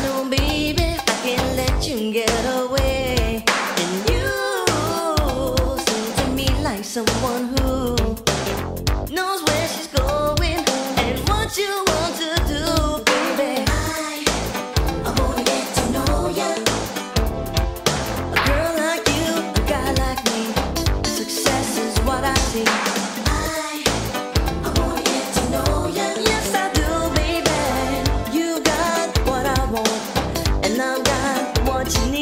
know, baby, I can't let you get away. And you seem to me like someone who knows where she's going and what you want to do, baby. I wanna get to know ya. A girl like you, a guy like me, success is what I see. I wanna get to know ya. Yes, I do, baby. You got what I want, and I've got what you need.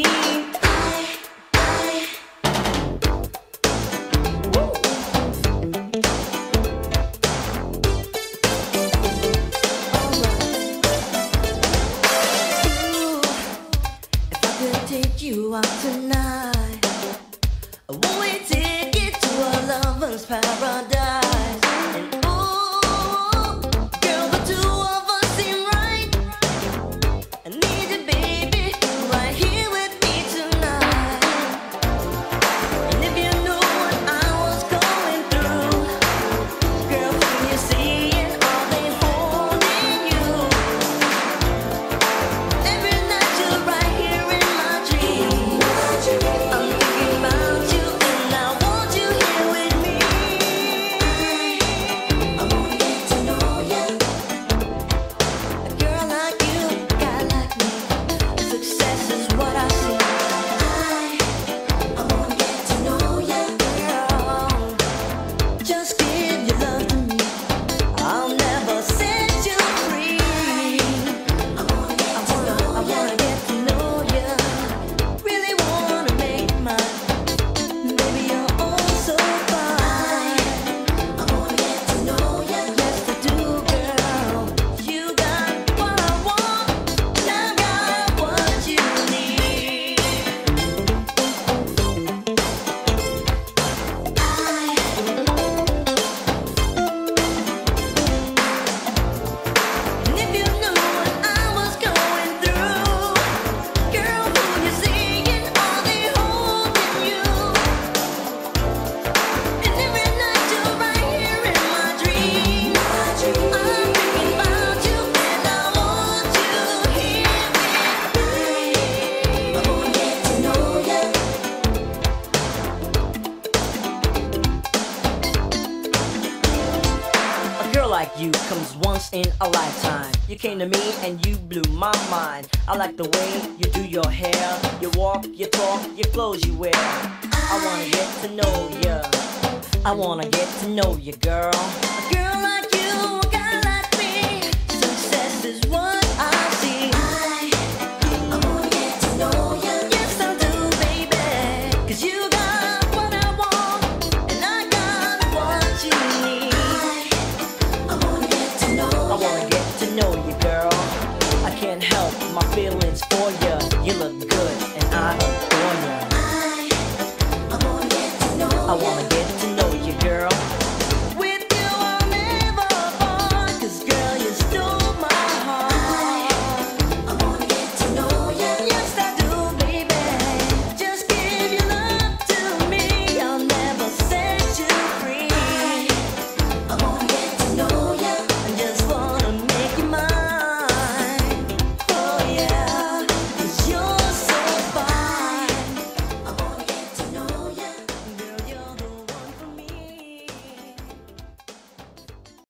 Take you out tonight. Won't we take it to a lover's paradise? And oh, girl, the two of us seem right. I need you, baby, right here with me tonight. And if you knew what I was going through, girl, when you see it, are they holding you? Every night you're right here in my dreams. I'm thinking about you and I want you here with me. I wanna get to know ya. A girl like you, a guy like me, success is what I see. I wanna get to know ya. Girl, just give your love to me. I'll never set you free. I wanna get to know ya. Really wanna make mine. Baby, you're oh so fine. I wanna get to know ya. Yes, I do, girl. You got what I want, and I got what you need. And if you knew what I was going through, girl, who you seeing? Are they holding you? And every night you're right here in my dreams. I'm thinking about you and I want you here with me. I wanna get to know ya. A girl like you comes once in a lifetime. You came to me and you blew my mind. I like the way you do your hair, you walk, you talk, your clothes you wear. I wanna get to know ya. I wanna get to know you, girl. A girl like you, a guy like me, success is what I see. I wanna get to know ya. Yes, I do, baby. 'Cause you got what I want, and I got what you need. I wanna get to know ya. I wanna get to know you, girl. I can't help my feelings for